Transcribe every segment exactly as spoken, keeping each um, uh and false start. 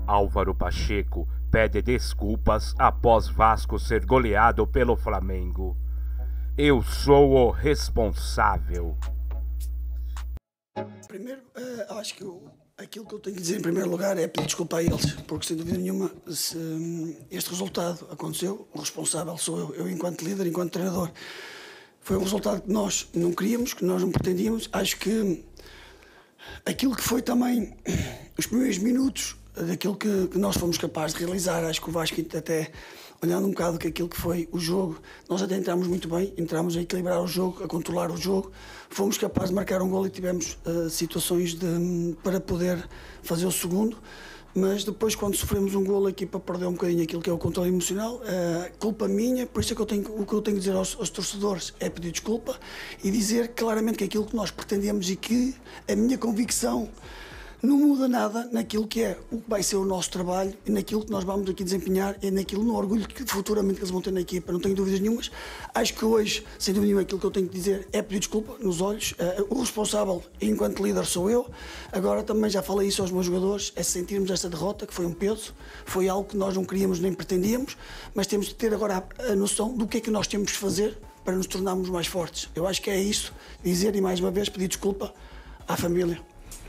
Álvaro Pacheco pede desculpas após Vasco ser goleado pelo Flamengo. Eu sou o responsável. Primeiro, uh, acho que eu, aquilo que eu tenho que dizer em primeiro lugar é pedir desculpa a eles, porque sem dúvida nenhuma, se um, este resultado aconteceu, o responsável sou eu, eu enquanto líder, enquanto treinador. Foi um resultado que nós não queríamos, que nós não pretendíamos. Acho que aquilo que foi também os primeiros minutos daquilo que, que nós fomos capazes de realizar, acho que o Vasco até, olhando um bocado que aquilo que foi o jogo, nós até entramos muito bem, entramos a equilibrar o jogo, a controlar o jogo, fomos capazes de marcar um golo e tivemos uh, situações de, para poder fazer o segundo, mas depois quando sofremos um golo a equipa perdeu um bocadinho aquilo que é o controle emocional, uh, culpa minha, por isso é que eu tenho, o que eu tenho que dizer aos, aos torcedores é pedir desculpa e dizer claramente que aquilo que nós pretendemos e que a minha convicção não muda nada naquilo que é o que vai ser o nosso trabalho e naquilo que nós vamos aqui desempenhar e naquilo no orgulho que futuramente eles vão ter na equipa, não tenho dúvidas nenhumas. Acho que hoje, sem dúvida nenhuma, aquilo que eu tenho que dizer é pedir desculpa nos olhos. Uh, o responsável, enquanto líder, sou eu. Agora também já falei isso aos meus jogadores, é sentirmos esta derrota, que foi um peso, foi algo que nós não queríamos nem pretendíamos, mas temos de ter agora a, a noção do que é que nós temos de fazer para nos tornarmos mais fortes. Eu acho que é isso, dizer e mais uma vez pedir desculpa à família.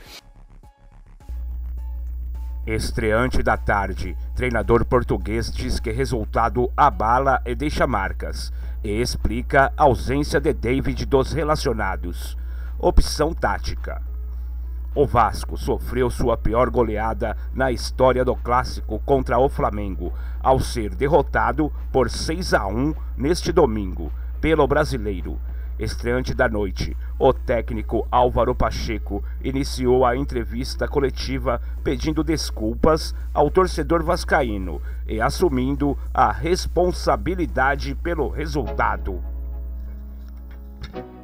Estreante da tarde, treinador português diz que resultado abala e deixa marcas, e explica a ausência de David dos relacionados. Opção tática. O Vasco sofreu sua pior goleada na história do clássico contra o Flamengo, ao ser derrotado por seis a um neste domingo, pelo Brasileiro. Estreante da noite, o técnico Álvaro Pacheco iniciou a entrevista coletiva pedindo desculpas ao torcedor vascaíno e assumindo a responsabilidade pelo resultado.